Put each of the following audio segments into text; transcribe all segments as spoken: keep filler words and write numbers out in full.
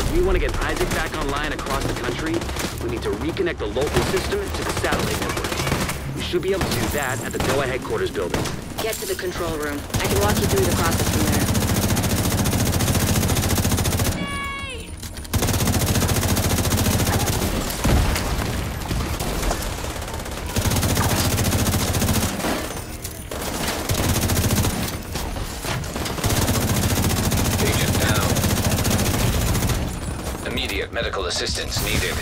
If we want to get Isaac back online across the country, we need to reconnect the local system to the satellite network. We should be able to do that at the NOAA headquarters building. Get to the control room. I can walk you through the process from there. Medical assistance needed.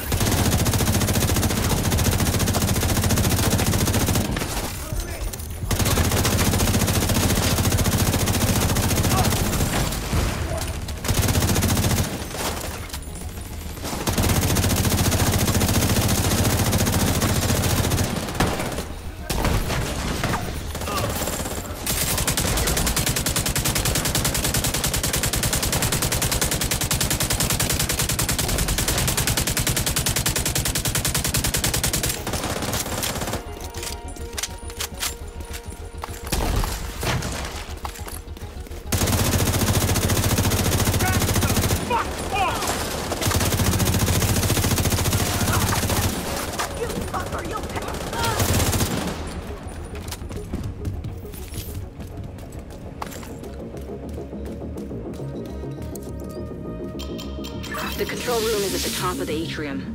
The control room is at the top of the atrium.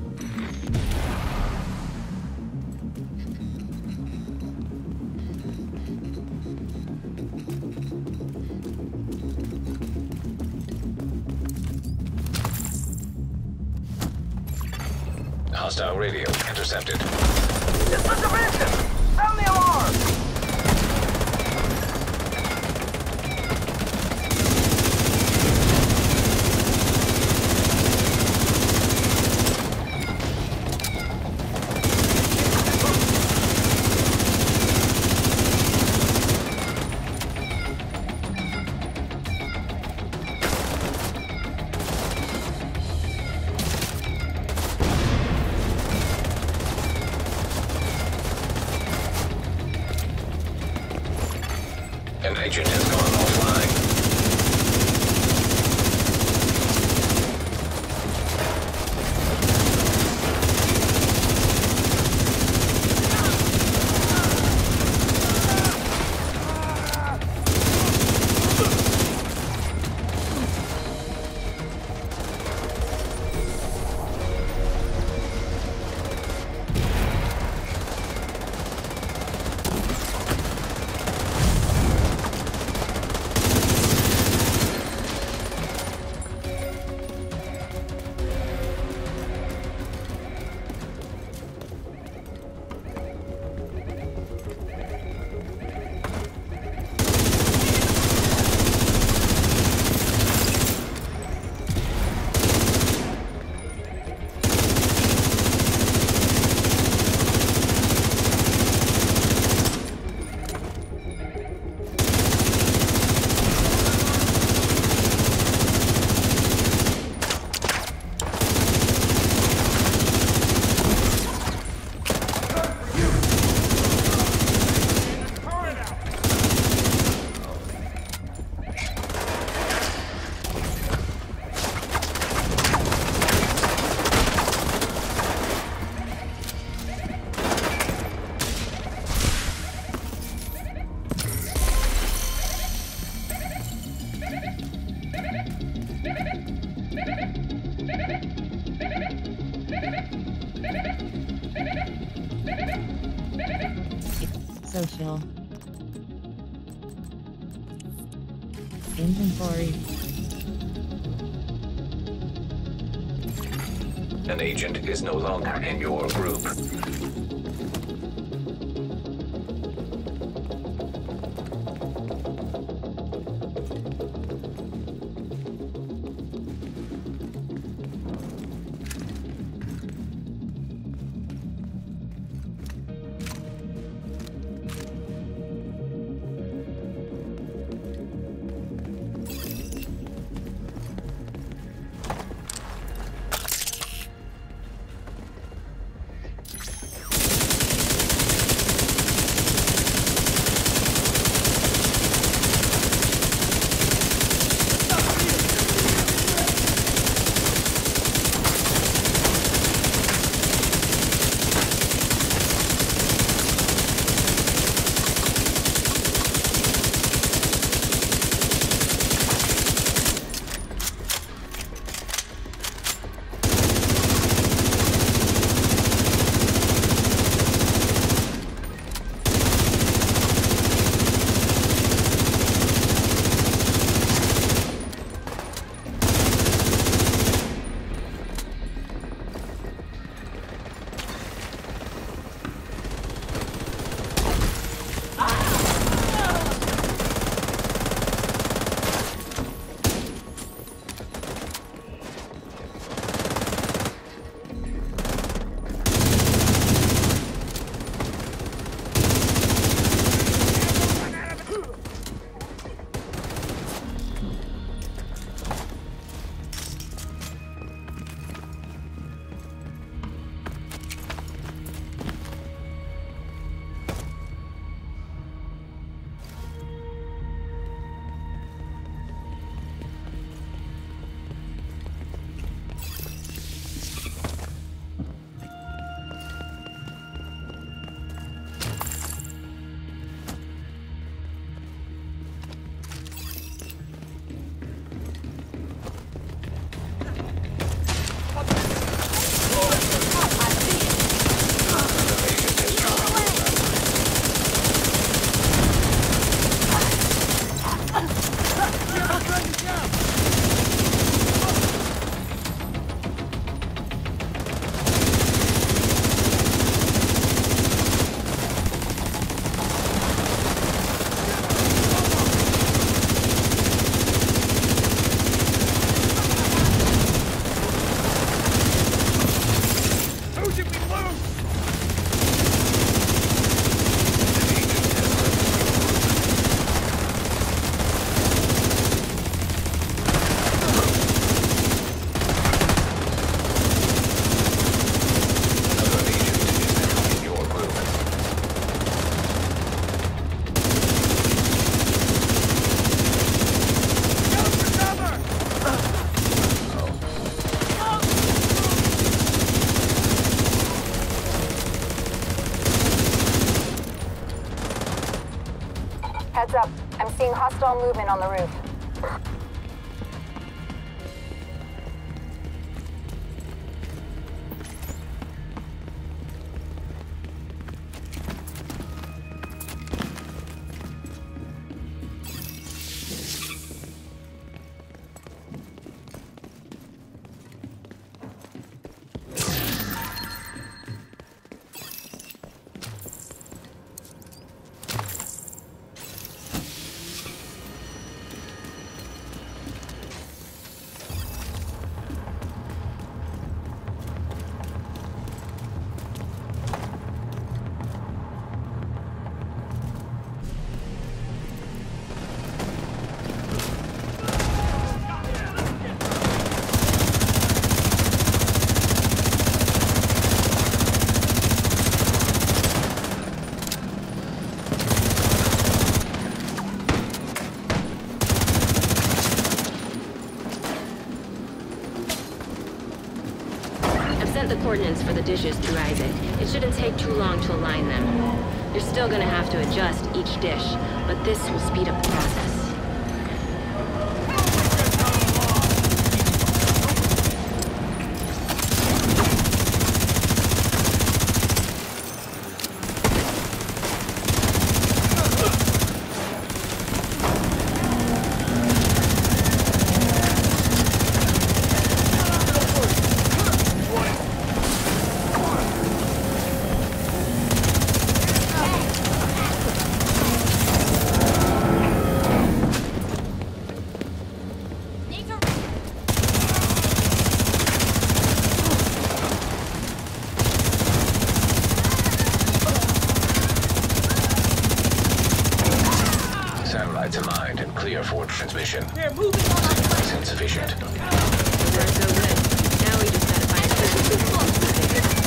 Hostile radio intercepted. This is division! Sound the alarm! An agent has gone offline. Social. Inventory. An agent is no longer in your group. hostile movement on the roof. The coordinates for the dishes through Isaac. It shouldn't take too long to align them. You're still gonna have to adjust each dish, but this will speed up the process. Transmission. They're moving on. Signal insufficient. So far, so good. Now we just gotta find a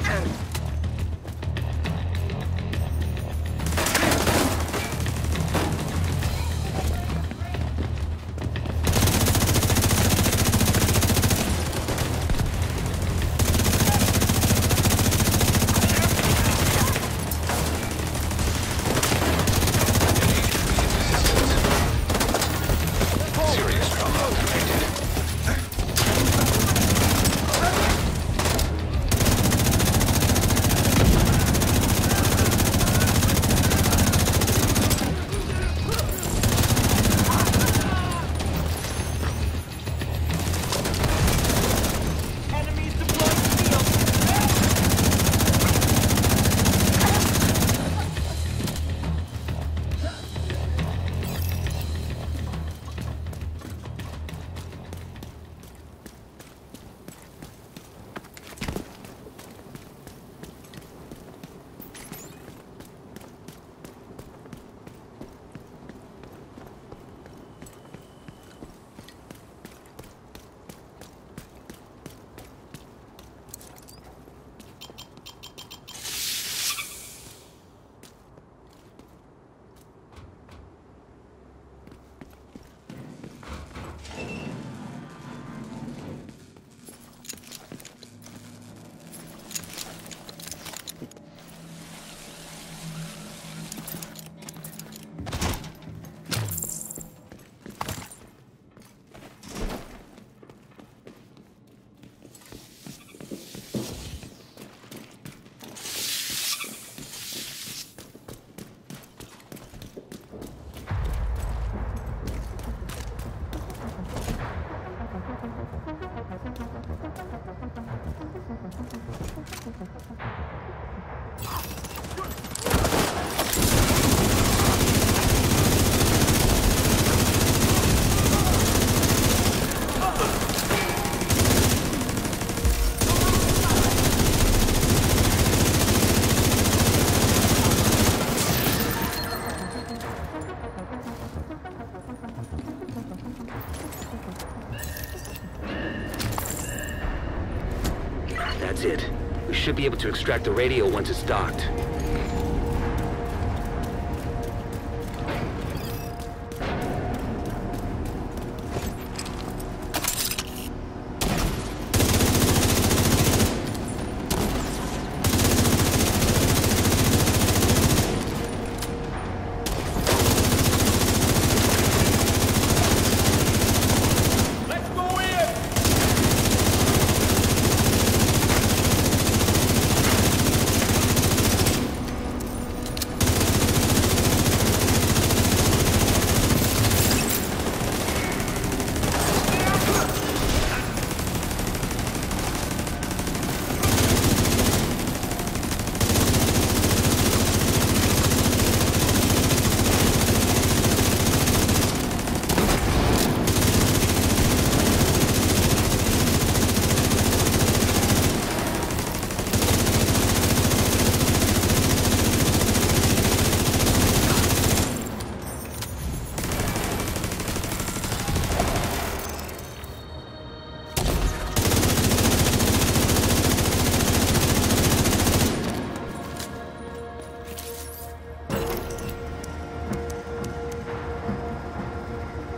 That's it. We should be able to extract the radio once it's docked.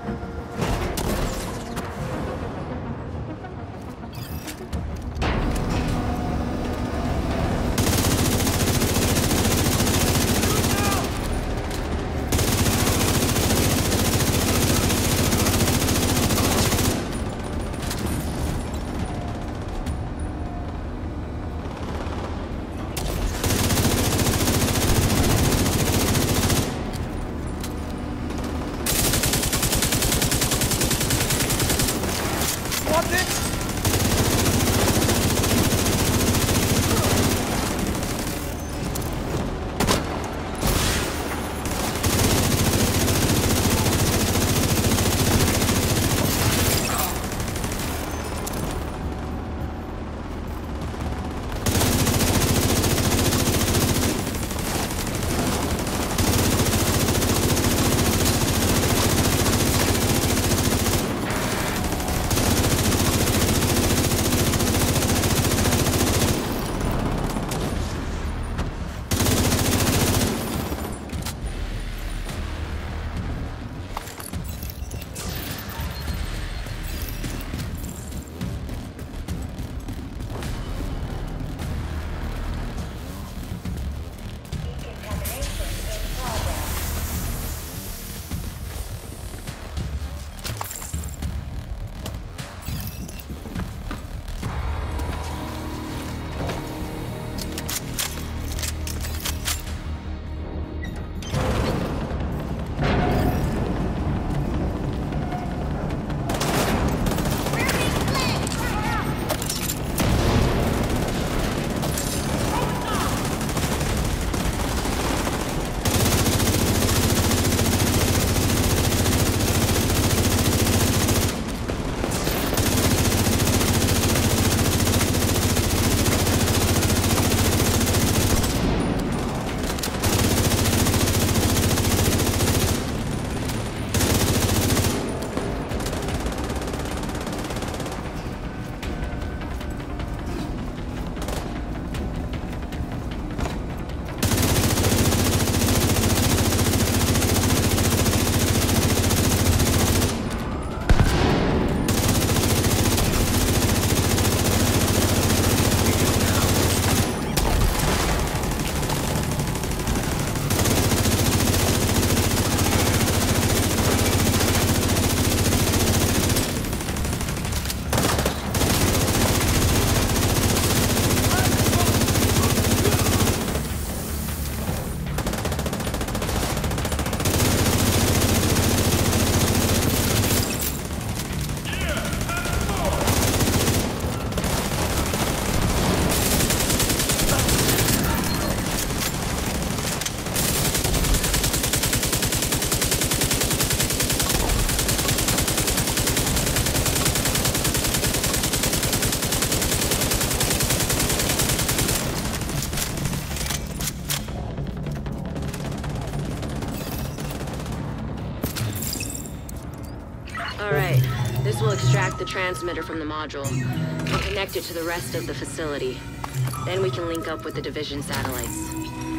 Alright, this will extract the transmitter from the module and connect it to the rest of the facility. Then we can link up with the Division satellites.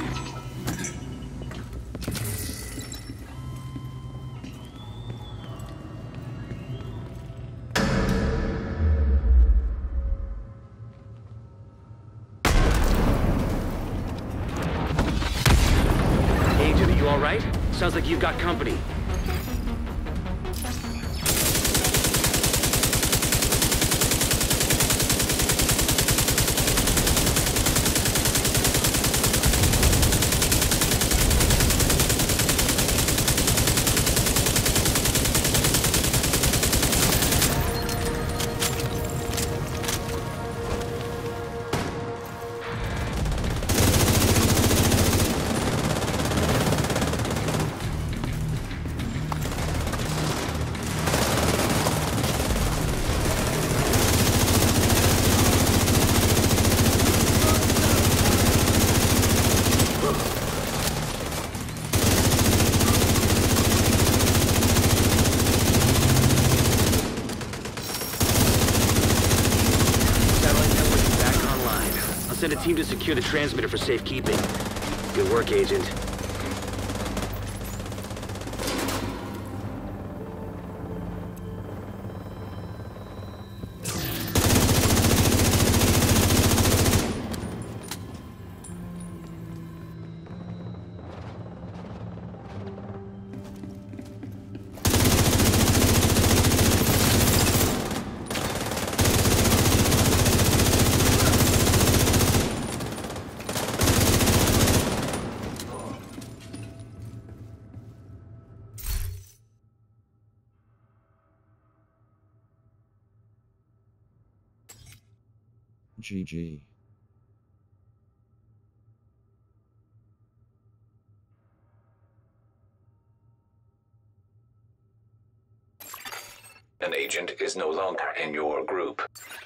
Agent, are you alright? Sounds like you've got company. Send a team to secure the transmitter for safekeeping. Good work, Agent. G G. An agent is no longer in your group.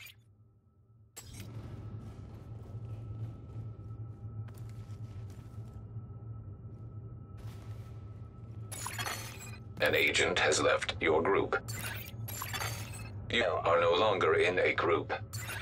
An agent has left your group. You are no longer in a group.